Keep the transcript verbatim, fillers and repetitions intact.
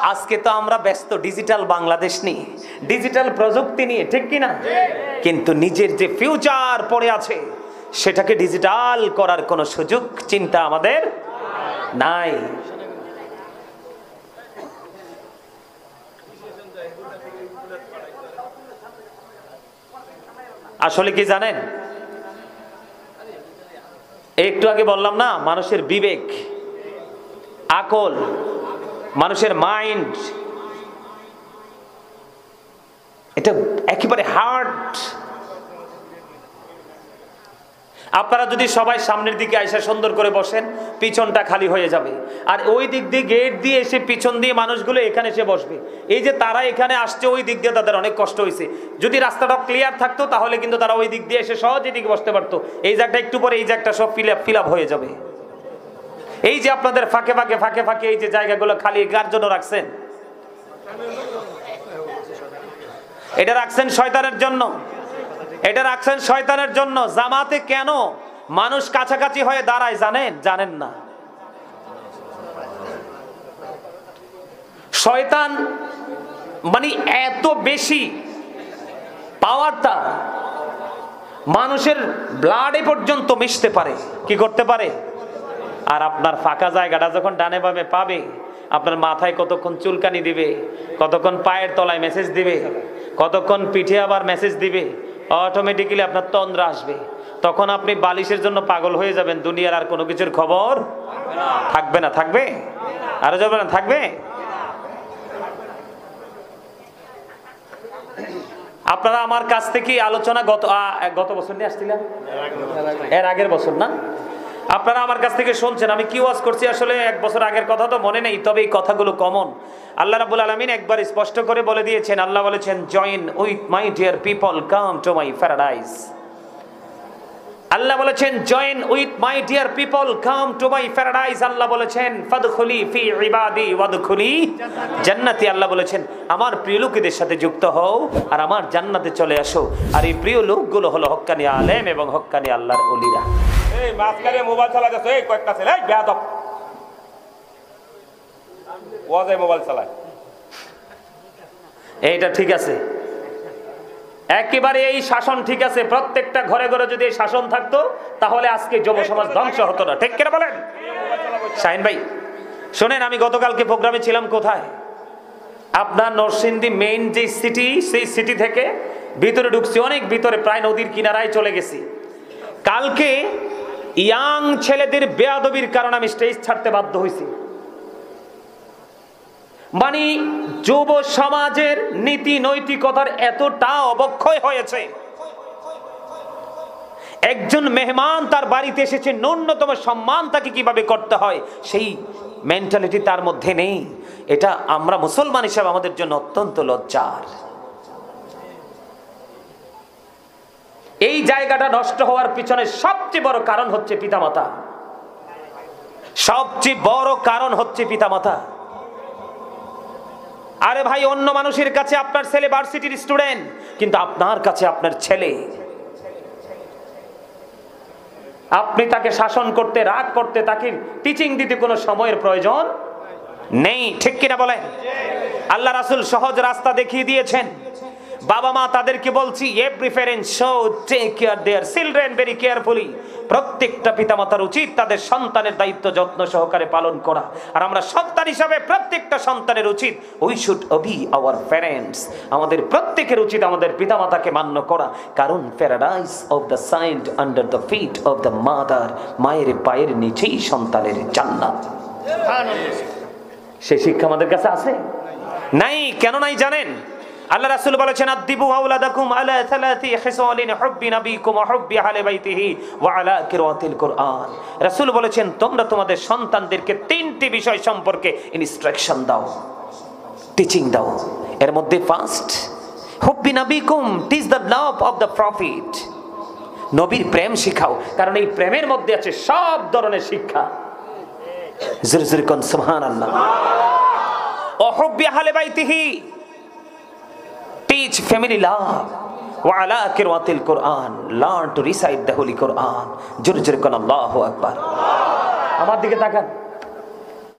আজকে তো আমরা ব্যস্ত ডিজিটাল বাংলাদেশ নিয়ে, ডিজিটাল প্রযুক্তি নিয়ে, ঠিক কিনা? কিন্তু নিজের যে ফিউচার পড়ে আছে সেটাকে ডিজিটাল করার কোনো সুযোগ চিন্তা আমাদের নাই। আসলে কি জানেন, একটু আগে বললাম না, মানুষের বিবেক, আকল, মানুষের মাইন্ড, এটা একেবারে হার্ড। আপনারা যদি সবাই সামনের দিকে আইসা সুন্দর করে বসেন, পিছনটা খালি হয়ে যাবে, আর ওই দিক দিয়ে গেট দিয়ে এসে পিছন দিয়ে মানুষগুলো এখানে এসে বসবে। এই যে তারা এখানে আসছে, ওই দিক দিয়ে তাদের অনেক কষ্ট হয়েছে। যদি রাস্তাটা ক্লিয়ার থাকতো তাহলে কিন্তু তারা ওই দিক দিয়ে এসে সহজে দিকে বসতে পারতো। এই জায়গাটা একটু পরে এই জায়গাটা সব ফিল আপ ফিল আপ হয়ে যাবে। এই যে আপনাদের ফাঁকে ফাঁকে ফাঁকে ফাঁকে এই যে জায়গাগুলো খালি, কার জন্য রাখছেন? এটা রাখছেন শয়তানের জন্য, এটা রাখছেন শয়তানের জন্য। জামাতে কেন মানুষ কাছাকাছি হয়ে দাঁড়ায় জানেন? জানেন না। শয়তান মানে এত বেশি পাওয়ারটা, মানুষের ব্লাডে পর্যন্ত মিশতে পারে। কি করতে পারে? আর আপনার ফাঁকা জায়গাটা যখন ডানে বামে পাবে, আপনার মাথায় কতক্ষণ চুলকানি দিবে, কতক্ষণ পায়ের তলায় মেসেজ দিবে, কতক্ষণ পিঠে আবার মেসেজ দিবে, অটোমেটিক্যালি আপনার তন্দ্রা আসবে। তখন আপনি বালিশের জন্য পাগল হয়ে যাবেন, দুনিয়ার আর কোনো কিছুর খবর থাকবে না। থাকবে? আরো যাবে না? থাকবে? আপনারা আমার কাছ থেকে আলোচনা গত গত বছর নিয়ে আসছিলেন, এর আগের বছর না? আপনারা আমার কাছ থেকে শুনছেন আমি কি ওয়াজ করছি, আসলে এক বছর আগের কথা তো মনে নেই, তবে এই কথাগুলো কমন। আল্লাহ রাব্বুল আলামিন একবার স্পষ্ট করে বলে দিয়েছেন। আল্লাহ বলেছেন, join with my dear people, come to my paradise. আল্লাহ বলেছেন, join with my dear people, come to my paradise. আল্লাহ বলেছেন, ফাদখুলি ফি ইবাদি ওয়াদখুলি জান্নাতি। আল্লাহ বলেছেন, আমার প্রিয় লোকদের সাথে যুক্ত হও আর আমার জান্নাতে চলে আসো। আর এই প্রিয় লোকগুলো হলো হক্কানি আলেম এবং হক্কানি আল্লাহর ওলিরা। এই মাঝখানে মোবাইল চালাতেছে, এই কয়েকটা ছেলে, এই বেয়াদব ওয়াজে মোবাইল চালায়। এইটা ঠিক আছে, একেবারে এই শাসন ঠিক আছে। প্রত্যেকটা ঘরে ঘরে যদি এই শাসন থাকতো তাহলে আজকে যুব সমাজ ধ্বংস হতো না। ঠিক কিনা বলেন? শাহিন ভাই শোনেন, আমি গতকালকে প্রোগ্রামে ছিলাম কোথায়, আপনার নরসিংদী মেইন যে সিটি, সেই সিটি থেকে ভিতরে ঢুকছি, অনেক ভিতরে, প্রায় নদীর কিনারায় চলে গেছি। কালকে ইয়াং ছেলেদের বেয়াদবির কারণে আমি স্টেজ ছাড়তে বাধ্য হয়েছি। মানে যুব সমাজের নীতি নৈতিকতার এতটা অবক্ষয় হয়েছে, একজন মেহমান তার বাড়িতে এসেছে, ন্যূনতম সম্মান তাকে কিভাবে করতে হয় সেই মেন্টালিটি তার মধ্যে নেই। এটা আমরা মুসলমান হিসেবে আমাদের জন্য অত্যন্ত লজ্জার। এই জায়গাটা নষ্ট হওয়ার পিছনে সবচেয়ে বড় কারণ হচ্ছে পিতামাতা। সবচেয়ে বড় কারণ হচ্ছে পিতামাতা। আরে ভাই, অন্য মানুষের কাছে আপনার ছেলে ভার্সিটির স্টুডেন্ট, কিন্তু আপনার কাছে আপনার ছেলে, আপনি তাকে শাসন করতে, রাগ করতে, তাকে টিচিং দিতে কোনো সময়ের প্রয়োজন নেই। ঠিক কিনা বলেন? আল্লাহ রাসূল সহজ রাস্তা দেখিয়ে দিয়েছেন। বাবা মা তাদেরকে বলছি, every parent should take care their children very carefully. প্রত্যেকটা পিতামাতার উচিত তাদের সন্তানের দায়িত্ব যত্ন সহকারে পালন করা। আর আমরা সন্তান হিসাবে প্রত্যেকটা সন্তানের উচিত, we should obey our parents. আমাদের প্রত্যেকের উচিত আমাদের পিতামাতাকে মান্য করা, কারণ paradise of the signed under the feet of the mother. মায়ের পায়ের নিচেই সন্তানের জান্নাত। সেই শিক্ষা আমাদের কাছে আছে? নাই। কেন নাই জানেন? আল্লাহ রাসূল বলেছেন, আদিবু আওলাদাকুম আলা সালাতি খিসালিন হুব্বি নবিকুম ওয়া হুব্বি আহলি বাইতিহি ওয়া আলা কিরাতিল কুরআন। রাসূল বলেছেন, তোমরা তোমাদের সন্তানদেরকে তিনটি বিষয় সম্পর্কে ইনস্ট্রাকশন দাও, টিচিং দাও। এর মধ্যে ফার্স্ট, হুব্বি নবিকুম, teach the love of the prophet. নবীর প্রেম শিখাও, কারণ এই প্রেমের মধ্যে আছে সব ধরনের শিক্ষা। জোরে জোরে কোন সুবহানাল্লাহ। ওয়া হুব্বি আহলি বাইতিহি, teach family love. Wa ala qiraatil Quran, learn to recite the holy Quran. জোরে জোরে কোন আল্লাহু আকবার। আমার দিকে তাকান।